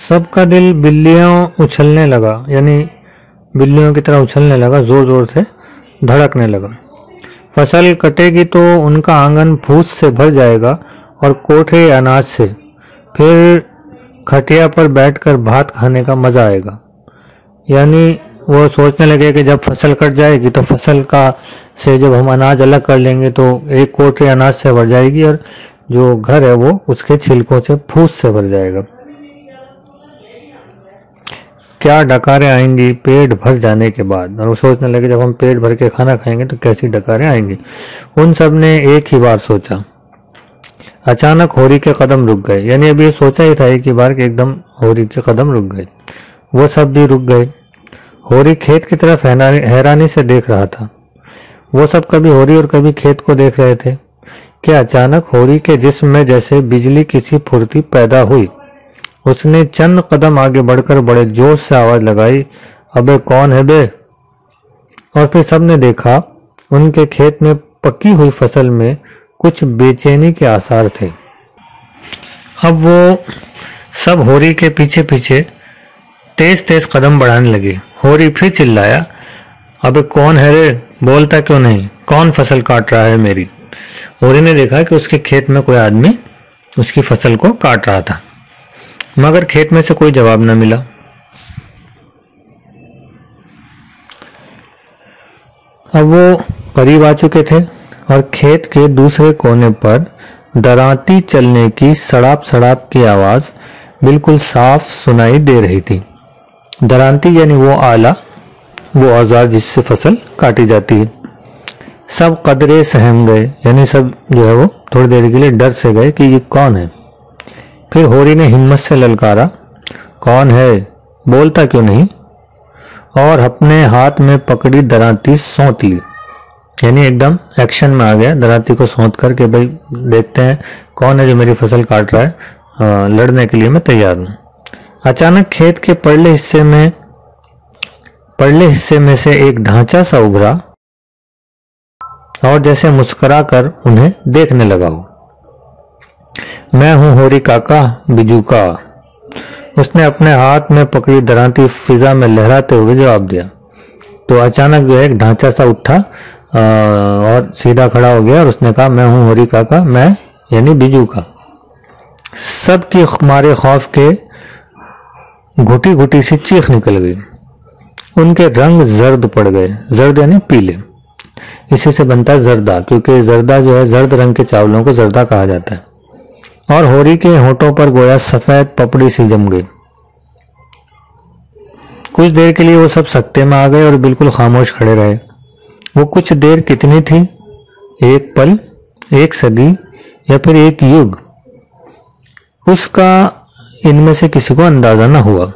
सबका दिल बिल्लियों उछलने लगा, यानी बिल्लियों की तरह उछलने लगा, जोर जोर से धड़कने लगा। फसल कटेगी तो उनका आंगन फूस से भर जाएगा और कोठे अनाज से। फिर खटिया पर बैठकर भात खाने का मजा आएगा। यानी वो सोचने लगे कि जब फसल कट जाएगी तो फसल का से जब हम अनाज अलग कर लेंगे तो एक कोठरी अनाज से भर जाएगी और जो घर है वो उसके छिलकों से फूस से भर जाएगा। क्या डकारें आएंगी पेट भर जाने के बाद। और वो सोचने लगे जब हम पेट भर के खाना खाएंगे तो कैसी डकारें आएंगी। उन सब ने एक ही बार सोचा। अचानक होरी के कदम रुक गए। यानी अभी सोचा ही था एक ही बार कि एकदम होरी के कदम रुक गए। वो सब भी रुक गए। होरी खेत की तरफ हैरानी से देख रहा था। वो सब कभी होरी और कभी खेत को देख रहे थे कि अचानक होरी के जिस्म में जैसे बिजली की सी फुर्ती पैदा हुई। उसने चंद कदम आगे बढ़कर बड़े जोश से आवाज लगाई, अबे कौन है बे। और फिर सबने देखा उनके खेत में पकी हुई फसल में कुछ बेचैनी के आसार थे। अब वो सब होरी के पीछे पीछे तेज तेज कदम बढ़ाने लगे। होरी फिर चिल्लाया, अबे कौन है रे, बोलता क्यों नहीं, कौन फसल काट रहा है मेरी। होरी ने देखा कि उसके खेत में कोई आदमी उसकी फसल को काट रहा था, मगर खेत में से कोई जवाब न मिला। अब वो करीब आ चुके थे और खेत के दूसरे कोने पर दरांती चलने की सड़ाप सड़ाप की आवाज बिल्कुल साफ सुनाई दे रही थी। दरांती यानी वो आला, वो औजार जिससे फसल काटी जाती है। सब कदरे सहम गए, यानी सब जो है वो थोड़ी देर के लिए डर से गए कि ये कौन है। फिर होरी ने हिम्मत से ललकारा, कौन है, बोलता क्यों नहीं, और अपने हाथ में पकड़ी दरांती सौंत ली। यानी एकदम एक्शन में आ गया, दरांती को सौंत करके भाई देखते हैं कौन है जो मेरी फसल काट रहा है, लड़ने के लिए मैं तैयार हूं। अचानक खेत के परले हिस्से में से एक ढांचा सा उभरा और जैसे मुस्कुरा कर उन्हें देखने लगा हो। मैं हूं होरी काका, बिजू का। उसने अपने हाथ में पकड़ी दरांती फिजा में लहराते हुए जवाब दिया। तो अचानक जो है एक ढांचा सा उठा और सीधा खड़ा हो गया और उसने कहा, मैं हूं होरी काका, मैं यानी बिजू का। सबकी मारे खौफ के घुटी घुटी सी चीख निकल गई। उनके रंग जर्द पड़ गए। जर्द यानी पीले, इसी से बनता है जर्दा, क्योंकि जर्दा जो है जर्द रंग के चावलों को जर्दा कहा जाता है। और होरी के होठों पर गोया सफेद पपड़ी सी जम गई। कुछ देर के लिए वो सब सकते में आ गए और बिल्कुल खामोश खड़े रहे। वो कुछ देर कितनी थी, एक पल, एक सदी या फिर एक युग, उसका इनमें से किसी को अंदाजा न हुआ।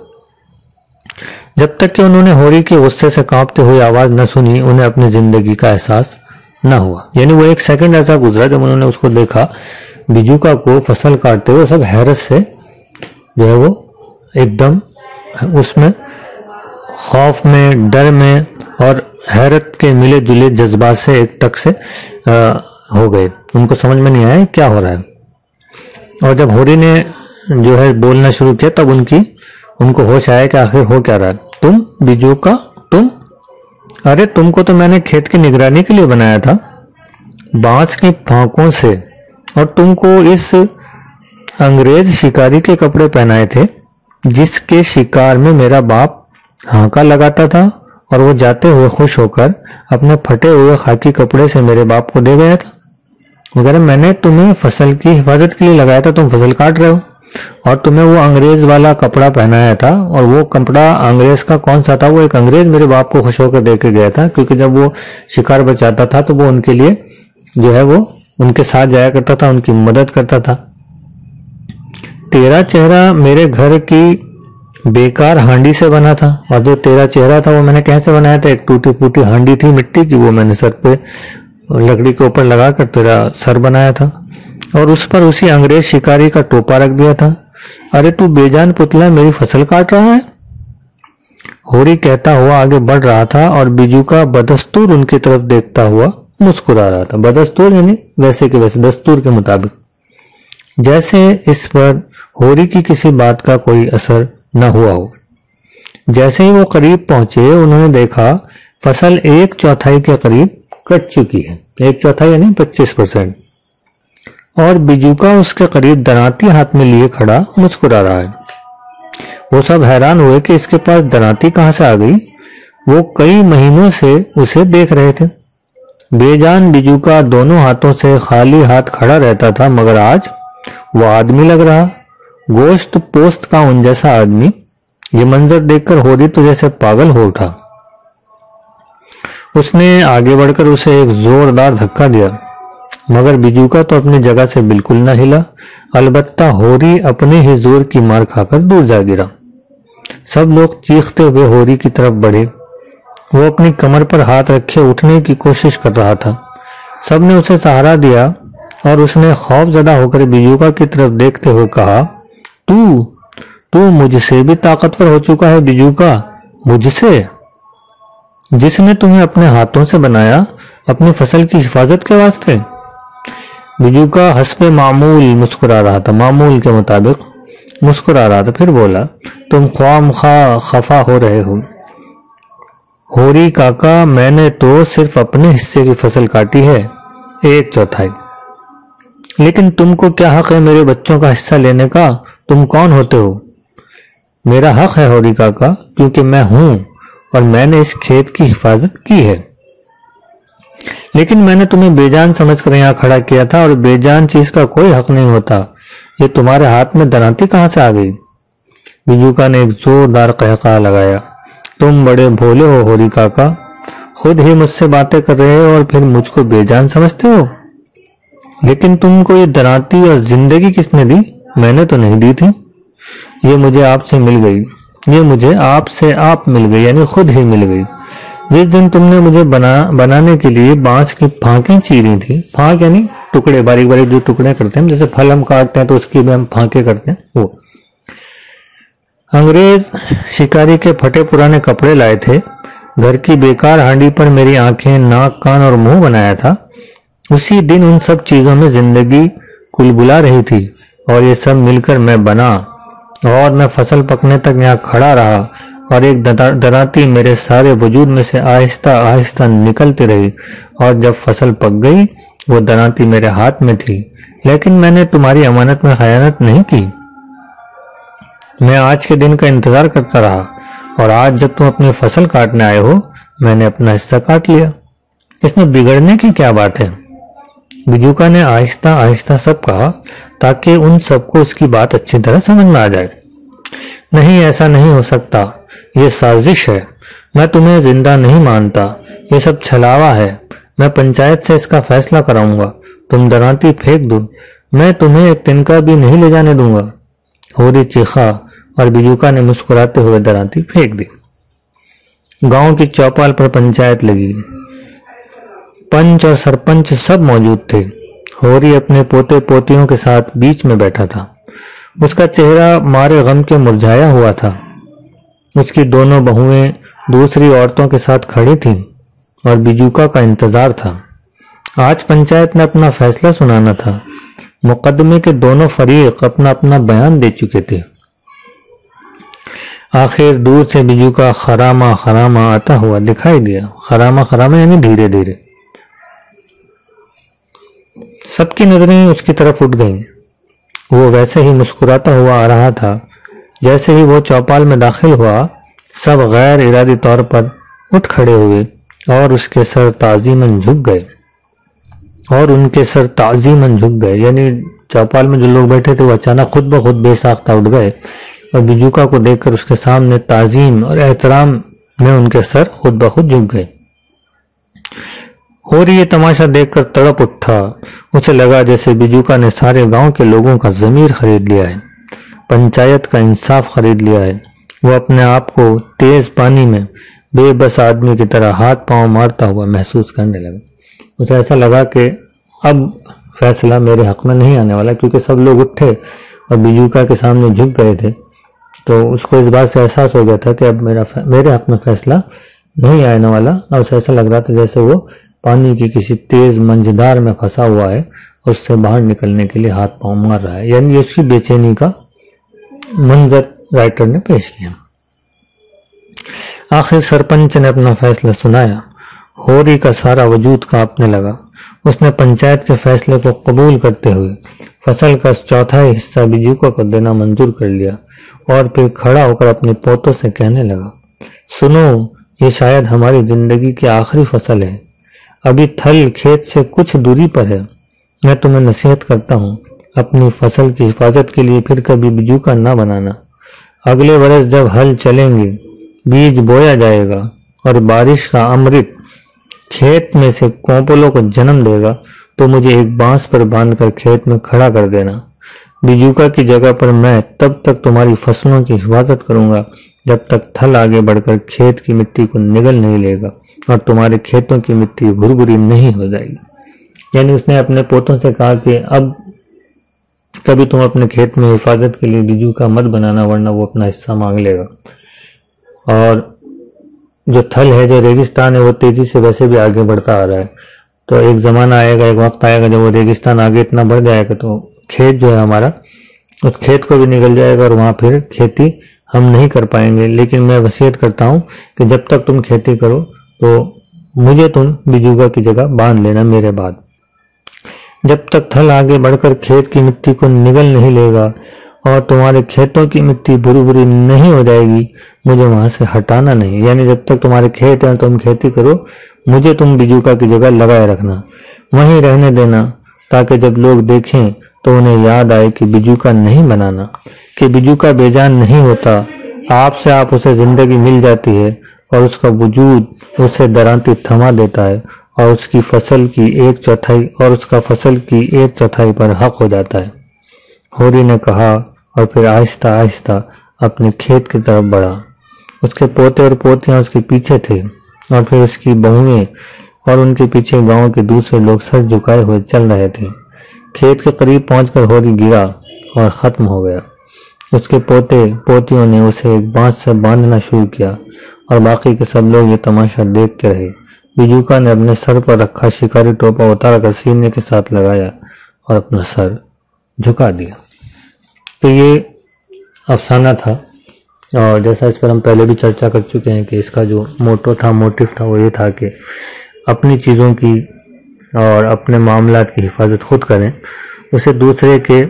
जब तक कि उन्होंने होरी के गुस्से से कांपते हुए आवाज न सुनी, उन्हें अपनी जिंदगी का एहसास न हुआ। यानी वो एक सेकंड ऐसा गुजरा जब उन्होंने उसको देखा, बिजूका को फसल काटते हुए। सब हैरत से जो है वो एकदम उसमें खौफ में, डर में और हैरत के मिले जुले जज्बात से एक टक से हो गए। उनको समझ में नहीं आया क्या हो रहा है। और जब होरी ने जो है बोलना शुरू किया तब उनको होश आया कि आखिर हो क्या रहा है। तुम बिजू का, तुम, अरे तुमको तो मैंने खेत की निगरानी के लिए बनाया था, बांस की फांकों से, और तुमको इस अंग्रेज शिकारी के कपड़े पहनाए थे जिसके शिकार में मेरा बाप हांका लगाता था और वो जाते हुए खुश होकर अपने फटे हुए खाकी कपड़े से मेरे बाप को दे गया था। वगैरह मैंने तुम्हें फसल की हिफाजत के लिए लगाया था, तुम फसल काट रहे हो, और तुम्हें वो अंग्रेज वाला कपड़ा पहनाया था। और वो कपड़ा अंग्रेज का कौन सा था, वो एक अंग्रेज मेरे बाप को खुश होकर दे के गया था, क्योंकि जब वो शिकार बचाता था तो वो उनके लिए जो है वो उनके साथ जाया करता था, उनकी मदद करता था। तेरा चेहरा मेरे घर की बेकार हांडी से बना था, और जो तेरा चेहरा था वो मैंने कैसे बनाया था, एक टूटी फूटी हांडी थी मिट्टी की, वो मैंने सर पे लकड़ी के ऊपर लगाकर तेरा सर बनाया था और उस पर उसी अंग्रेज शिकारी का टोपा रख दिया था। अरे तू बेजान पुतला मेरी फसल काट रहा है। होरी कहता हुआ आगे बढ़ रहा था और बिजू का बदस्तूर उनकी तरफ देखता हुआ मुस्कुरा रहा था। बदस्तूर यानी वैसे के वैसे, दस्तूर के मुताबिक। जैसे इस पर होरी की किसी बात का कोई असर न हुआ हो। जैसे ही वो करीब पहुंचे उन्होंने देखा फसल 1/4 के करीब कट चुकी है। 1/4 यानी 25%। और बिजूका उसके करीब दरांती हाथ में लिए खड़ा मुस्कुरा रहा है। वो सब हैरान हुए कि इसके पास दरांती कहां से आ गई। वो कई महीनों से उसे देख रहे थे। बेजान बिजूका दोनों हाथों से खाली हाथ खड़ा रहता था, मगर आज वो आदमी लग रहा, गोश्त पोस्त का उन जैसा आदमी। ये मंजर देखकर होरी तो जैसे पागल हो उठा। उसने आगे बढ़कर उसे एक जोरदार धक्का दिया, मगर बिजूका तो अपनी जगह से बिल्कुल न हिला। अलबत्ता होरी अपने ही जोर की मार खाकर दूर जा गिरा। सब लोग चीखते हुए होरी की तरफ बढ़े। वो अपनी कमर पर हाथ रखे उठने की कोशिश कर रहा था। सबने उसे सहारा दिया और उसने खौफजदा होकर बिजूका की तरफ देखते हुए कहा, तू तू मुझसे भी ताकतवर हो चुका है बिजूका, मुझसे, जिसने तुम्हें अपने हाथों से बनाया अपनी फसल की हिफाजत के वास्ते। बिजूका हस्बे मामूल मुस्कुरा रहा था, मामूल के मुताबिक मुस्कुरा रहा था। फिर बोला, तुम ख्वामखा खफा हो रहे हो होरी काका, मैंने तो सिर्फ अपने हिस्से की फसल काटी है, 1/4। लेकिन तुमको क्या हक है मेरे बच्चों का हिस्सा लेने का? तुम कौन होते हो? मेरा हक है होरी काका, क्योंकि मैं हूं और मैंने इस खेत की हिफाजत की है। लेकिन मैंने तुम्हें बेजान समझकर यहाँ खड़ा किया था और बेजान चीज का कोई हक नहीं होता। ये तुम्हारे हाथ में दरांती कहां से आ गई? बिजूका ने एक जोरदार कहका लगाया। तुम बड़े भोले हो होरी काका, खुद ही मुझसे बातें कर रहे हो और फिर मुझको बेजान समझते हो। लेकिन तुमको ये दरांती और जिंदगी किसने दी? मैंने तो नहीं दी थी। ये मुझे आपसे मिल गई, ये मुझे आपसे आप मिल गई, यानी खुद ही मिल गई। जिस दिन तुमने मुझे बनाने के लिए बांस की फांकें चीरी थी, फांक यानी टुकड़े, बारीक बारीक जो टुकड़े करते हैं, जैसे फल हम काटते हैं तो उसकी भी हम फांके करते हैं, वो। अंग्रेज शिकारी के फटे पुराने कपड़े लाए थे, घर की बेकार हांडी पर मेरी आंखें, नाक, कान और मुंह बनाया था। उसी दिन उन सब चीजों में जिंदगी कुलबुला रही थी और ये सब मिलकर मैं बना। और मैं फसल पकने तक यहाँ खड़ा रहा और एक दरांती मेरे सारे वजूद में से आहिस्ता आहिस्ता निकलती रही। और जब फसल पक गई वो दरांती मेरे हाथ में थी। लेकिन मैंने तुम्हारी अमानत में खयानत नहीं की। मैं आज के दिन का इंतजार करता रहा और आज जब तुम अपनी फसल काटने आए हो, मैंने अपना हिस्सा काट लिया। इसमें बिगड़ने की क्या बात है? बिजूका ने आहिस्ता आहिस्ता सब कहा, ताकि उन सबको उसकी बात अच्छी तरह समझ में आ जाए। नहीं, ऐसा नहीं हो सकता, ये साजिश है। मैं तुम्हें जिंदा नहीं मानता, ये सब छलावा है। मैं पंचायत से इसका फैसला कराऊंगा। तुम दरांती फेंक दो, मैं तुम्हें एक तिनका भी नहीं ले जाने दूंगा। होरी चीखा और बिजूका ने मुस्कुराते हुए दरांती फेंक दी। गांव की चौपाल पर पंचायत लगी। पंच और सरपंच सब मौजूद थे। होरी अपने पोते पोतियों के साथ बीच में बैठा था। उसका चेहरा मारे गम के मुरझाया हुआ था। उसकी दोनों बहुएं दूसरी औरतों के साथ खड़ी थीं और बिजूका का इंतजार था। आज पंचायत ने अपना फैसला सुनाना था। मुकदमे के दोनों फरीक अपना अपना बयान दे चुके थे। आखिर दूर से बिजूका खरामा खरामा आता हुआ दिखाई दिया। खरामा खरामा यानी धीरे धीरे। सबकी नजरें उसकी तरफ उठ गईं। वो वैसे ही मुस्कुराता हुआ आ रहा था। जैसे ही वो चौपाल में दाखिल हुआ, सब गैर इरादी तौर पर उठ खड़े हुए और उसके सर ताजीमन झुक गए। और उनके सर ताजीमन झुक गए, यानी चौपाल में जो लोग बैठे थे वो अचानक खुद ब खुद बेसाख्ता उठ गए और बिजूका को देखकर उसके सामने ताजीम और एहतराम में उनके सर खुद ब खुद झुक गए। होरी ये तमाशा देखकर तड़प उठा। उसे लगा जैसे बिजूका ने सारे गांव के लोगों का ज़मीर खरीद लिया है, पंचायत का इंसाफ खरीद लिया है। वो अपने आप को तेज पानी में बेबस आदमी की तरह हाथ पांव मारता हुआ महसूस करने लगा। उसे ऐसा लगा कि अब फैसला मेरे हक में नहीं आने वाला, क्योंकि सब लोग उठे और बिजूका के सामने झुक गए थे। तो उसको इस बात से एहसास हो गया था कि अब मेरे हक में फैसला नहीं आने वाला। और उसे ऐसा लग रहा था जैसे वो पानी की किसी तेज मंझधार में फंसा हुआ है और उससे बाहर निकलने के लिए हाथ पांव मार रहा है। यानी उसकी बेचैनी का मंजर राइटर ने पेश किया। आखिर सरपंच ने अपना फैसला सुनाया। होरी का सारा वजूद कांपने लगा। उसने पंचायत के फैसले को कबूल करते हुए फसल का चौथाई हिस्सा बिजूका को देना मंजूर कर लिया और फिर खड़ा होकर अपने पोतों से कहने लगा, सुनो, ये शायद हमारी जिंदगी की आखिरी फसल है। अभी थल खेत से कुछ दूरी पर है। मैं तुम्हें नसीहत करता हूँ, अपनी फसल की हिफाजत के लिए फिर कभी बिजूका ना बनाना। अगले वर्ष जब हल चलेंगे, बीज बोया जाएगा और बारिश का अमृत खेत में से कोंपलों को जन्म देगा, तो मुझे एक बांस पर बांधकर खेत में खड़ा कर देना। बिजूका की जगह पर मैं तब तक तुम्हारी फसलों की हिफाजत करूंगा जब तक थल आगे बढ़कर खेत की मिट्टी को निगल नहीं लेगा और तुम्हारे खेतों की मिट्टी भुरभुरी नहीं हो जाएगी। यानी उसने अपने पोतों से कहा कि अब कभी तुम अपने खेत में हिफाजत के लिए बिजूका मत बनाना, वरना वो अपना हिस्सा मांग लेगा। और जो थल है, जो रेगिस्तान है, वो तेजी से वैसे भी आगे बढ़ता आ रहा है। तो एक ज़माना आएगा, एक वक्त आएगा जब वो रेगिस्तान आगे इतना बढ़ जाएगा तो खेत जो है हमारा, उस खेत को भी निगल जाएगा और वहाँ फिर खेती हम नहीं कर पाएंगे। लेकिन मैं वसीयत करता हूँ कि जब तक तुम खेती करो तो मुझे तुम बिजूका की जगह बांध लेना मेरे बाद। जब तक थल आगे बढ़कर खेत की मिट्टी को निगल नहीं लेगा और तुम्हारे खेतों की मिट्टी बुरी बुरी नहीं हो जाएगी, मुझे वहां से हटाना नहीं। यानी जब तक तुम्हारे खेत हैं तुम खेती करो, मुझे तुम बिजूका की जगह लगाए रखना, वहीं रहने देना, ताकि जब लोग देखें तो उन्हें याद आए कि बिजूका नहीं बनाना, कि बिजूका बेजान नहीं होता। आपसे आप उसे जिंदगी मिल जाती है और उसका वजूद उसे दरांती थमा देता है और उसकी फसल की एक चौथाई पर हक हो जाता है। होरी ने कहा और फिर आहिस्ता आहिस्ता अपने खेत की तरफ बढ़ा। उसके पोते और पोतियां उसके पीछे थे और फिर उसकी बहुएं और उनके पीछे गांव के दूसरे लोग सर झुकाए हुए चल रहे थे। खेत के करीब पहुंचकर होरी गिरा और खत्म हो गया। उसके पोते पोतियों ने उसे एक बांस से बांधना शुरू किया और बाकी के सब लोग ये तमाशा देखते रहे। बिजूका ने अपने सर पर रखा शिकारी टोपा उतारकर सीने के साथ लगाया और अपना सर झुका दिया। तो ये अफसाना था और जैसा इस पर हम पहले भी चर्चा कर चुके हैं कि इसका जो मोटिव था वो ये था कि अपनी चीज़ों की और अपने मामलात की हिफाजत खुद करें, उसे दूसरे के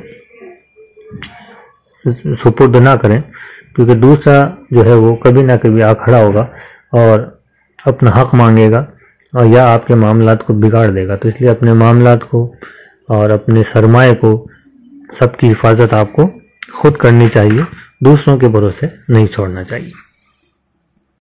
सुपुर्द ना करें, क्योंकि दूसरा जो है वो कभी ना कभी आ खड़ा होगा और अपना हक मांगेगा और या आपके मामलात को बिगाड़ देगा। तो इसलिए अपने मामलात को और अपने सरमाए को, सबकी हिफाजत आपको खुद करनी चाहिए, दूसरों के भरोसे नहीं छोड़ना चाहिए।